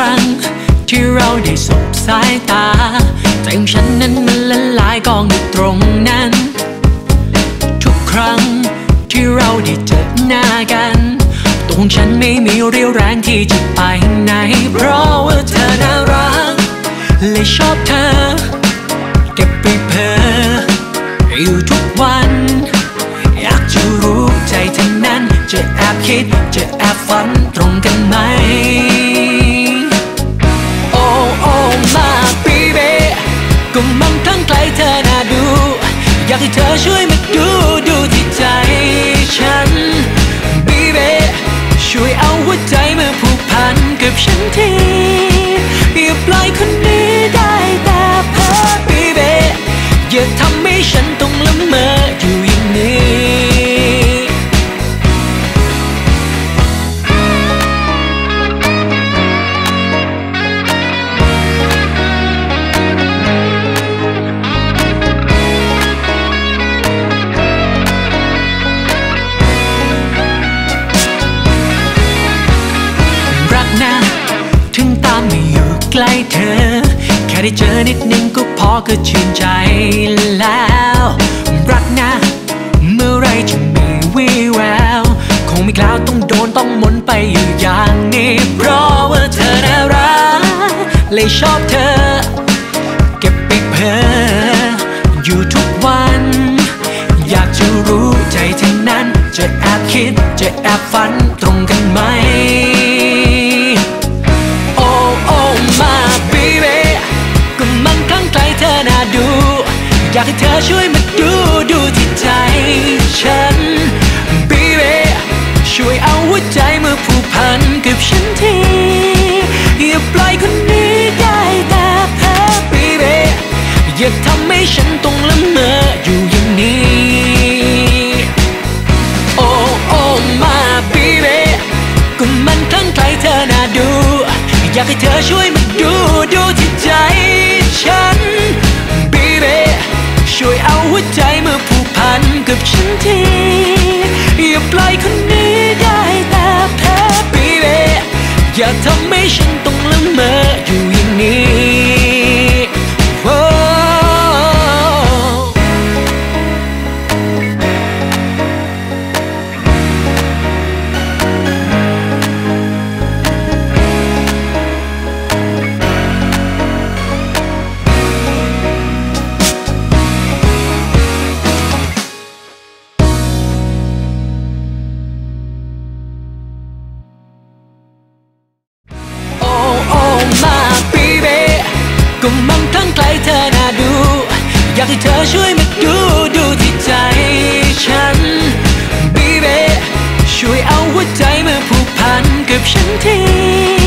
รั้งที่เราได้สบสายตาใจของฉันนั้นมันละลายกองอยู่ตรงนั้นทุกครั้งที่เราได้เจอหน้ากันตัวของฉันไม่มีเรี่ยวแรงที่จะไปไหนเพราะว่าเธอน่ารักเลยชอบเธอเก็บไปเพ้ออยู่ทุกวันอยากจะรู้ใจเธอนั้นจะแอบคิดจะแอบฝันตรงกันไหมโอ้โอ้มาบีเบก็มันทั้งไกลเธอน่าดูอยากให้เธอช่วยมาดูที่ใจฉันบีเบช่วยเอาหัวใจมาผูกพันกับฉันทีอย่าปล่อยคนนี้ได้แต่เพ้อบีเบอย่าทำให้ฉันต้องละเมออยู่อย่างนี้รักนะถึงตามไม่อยู่ใกล้เธอแค่ได้เจอนิดนึงก็พอก็ชื่นใจแล้วรักนะเมื่อไรจะมีวี่แววคงไม่กล้าต้องโดนต้องหมุนไปอยู่อย่างนี้เพราะว่าเธอน่ารักเลยชอบเธอเก็บไปเพ้ออยู่ทุกวันอยากจะรู้ใจเธอนั้นจะแอบคิดจะแอบฝันตรงกันไหมโอ้โอ้มาบีเบก็มันคลั่งไคล้เธอน่าดูอยากให้เธอช่วยมาดูที่ใจฉันบีเบช่วยเอาหัวใจมาผูกพันกับฉันทีอย่าปล่อยคนนี้ได้แต่เพ้อบีเบอย่าทำให้ฉันต้องละเมออยู่อย่างนี้โอ้โอ้มาบีเบก็มันคลั่งไคล้เธอน่าดูอยากให้เธอช่วยมาดูที่ใจฉันบีเบช่วยเอาหัวใจมาผูกพันกับฉันทีอย่าปล่อยคนนี้ได้แต่เพ้อบีเบอย่าทำให้ฉันต้องละเมออยู่อย่างนี้มาบีเบก็มันทั้งไกลเธอน่าดูอยากให้เธอช่วยมาดูที่ใจฉันบีเบช่วยเอาหัวใจมาผูกพันกับฉันที